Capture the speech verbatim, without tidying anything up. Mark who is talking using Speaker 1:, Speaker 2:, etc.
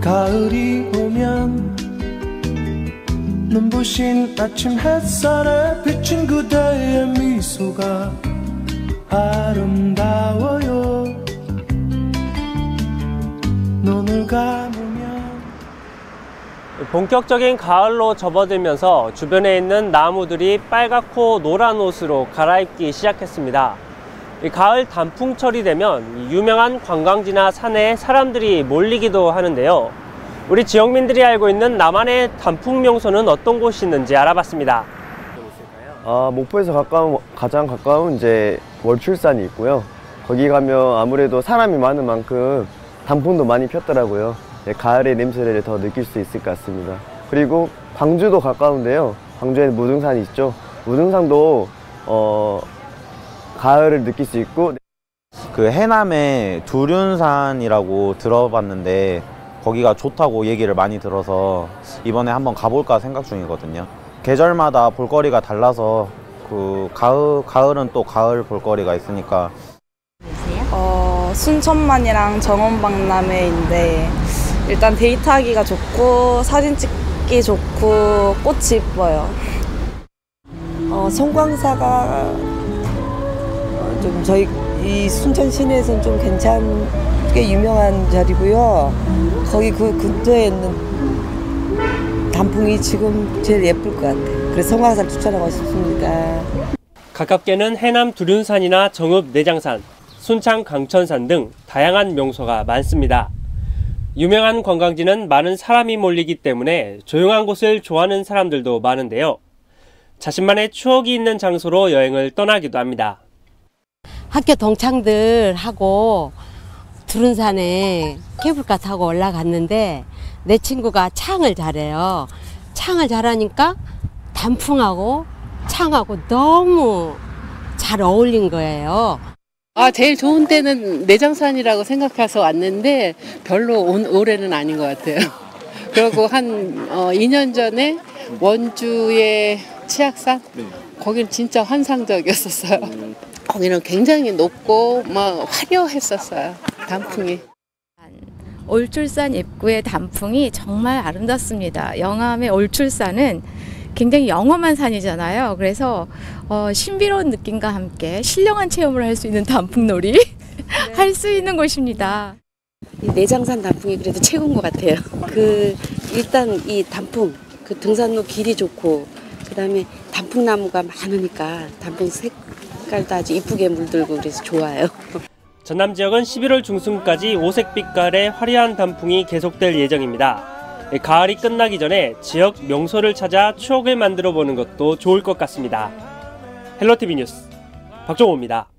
Speaker 1: 가을이 오면 눈부신 아침 햇살에 비친 그대의 미소가 아름다워요. 눈을 감으면
Speaker 2: 본격적인 가을로 접어들면서 주변에 있는 나무들이 빨갛고 노란 옷으로 갈아입기 시작했습니다. 이 가을 단풍철이 되면 유명한 관광지나 산에 사람들이 몰리기도 하는데요. 우리 지역민들이 알고 있는 나만의 단풍 명소는 어떤 곳이 있는지 알아봤습니다.
Speaker 3: 아, 목포에서 가까운, 가장 가까운 이제 월출산이 있고요. 거기 가면 아무래도 사람이 많은 만큼 단풍도 많이 폈더라고요. 네, 가을의 냄새를 더 느낄 수 있을 것 같습니다. 그리고 광주도 가까운데요. 광주에는 무등산이 있죠. 무등산도 어, 가을을 느낄 수 있고.
Speaker 4: 그 해남에 두륜산이라고 들어봤는데 거기가 좋다고 얘기를 많이 들어서 이번에 한번 가볼까 생각 중이거든요. 계절마다 볼거리가 달라서 그 가을, 가을은 또 가을 볼거리가 있으니까.
Speaker 5: 어, 순천만이랑 정원박람회인데 일단 데이트하기가 좋고 사진 찍기 좋고 꽃이 이뻐요.
Speaker 6: 어, 송광사가 좀 저희 이 순천 시내에서는 좀 괜찮게 유명한 자리고요. 거기 그 근처에 있는 단풍이 지금 제일 예쁠 것 같아요. 그래서 송광사를 추천하고 싶습니다.
Speaker 2: 가깝게는 해남 두륜산이나 정읍 내장산, 순창 강천산 등 다양한 명소가 많습니다. 유명한 관광지는 많은 사람이 몰리기 때문에 조용한 곳을 좋아하는 사람들도 많은데요. 자신만의 추억이 있는 장소로 여행을 떠나기도 합니다.
Speaker 7: 학교 동창들하고 두른산에 케이블카 타고 올라갔는데 내 친구가 창을 잘해요. 창을 잘하니까 단풍하고 창하고 너무 잘 어울린 거예요.
Speaker 8: 아, 제일 좋은 때는 내장산이라고 생각해서 왔는데 별로 온, 올해는 아닌 것 같아요. 그리고 한 어, 이 년 전에 원주의 치악산? 거기는 진짜 환상적이었었어요. 거기는 굉장히 높고 막 화려했었어요, 단풍이.
Speaker 9: 올출산 입구의 단풍이 정말 아름답습니다. 영암의 올출산은 굉장히 영험한 산이잖아요. 그래서 어, 신비로운 느낌과 함께 신령한 체험을 할 수 있는 단풍놀이 네. 할 수 있는 곳입니다.
Speaker 10: 이 내장산 단풍이 그래도 최고인 것 같아요. 그 일단 이 단풍, 그 등산로 길이 좋고 그다음에 단풍나무가 많으니까 단풍 색깔도 아주 이쁘게 물들고 그래서 좋아요.
Speaker 2: 전남 지역은 십일월 중순까지 오색 빛깔의 화려한 단풍이 계속될 예정입니다. 가을이 끝나기 전에 지역 명소를 찾아 추억을 만들어 보는 것도 좋을 것 같습니다. 헬로티비 뉴스 박종호입니다.